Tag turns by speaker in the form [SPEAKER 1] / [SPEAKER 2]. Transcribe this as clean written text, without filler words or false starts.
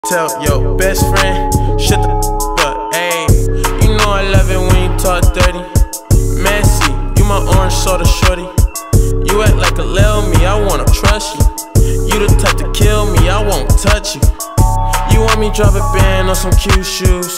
[SPEAKER 1] Tell your best friend, shut the up, ayy. You know I love it when you talk dirty. Messy, you my orange soda shorty. You act like a lil me, I wanna trust you. You the type to kill me, I won't touch you. You want me drop a band on some cute shoes.